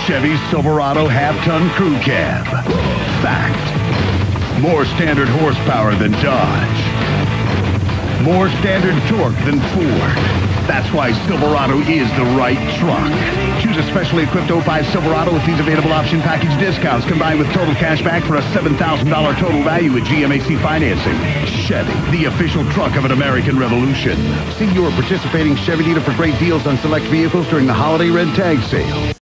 Chevy Silverado half-ton crew cab. Fact. More standard horsepower than Dodge. More standard torque than Ford. That's why Silverado is the right truck. Choose a specially equipped 05 Silverado with these available option package discounts combined with total cash back for a $7,000 total value at GMAC financing. Chevy, the official truck of an American Revolution. See your participating Chevy dealer for great deals on select vehicles during the holiday red tag sale.